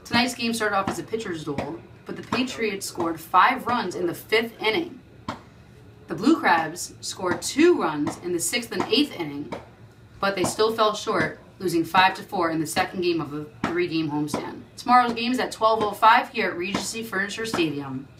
Tonight's game started off as a pitcher's duel, but the Patriots scored 5 runs in the 5th inning. The Blue Crabs scored 2 runs in the 6th and 8th inning, but they still fell short, losing 5-4 in the second game of a 3-game homestand. Tomorrow's game is at 12:05 here at Regency Furniture Stadium.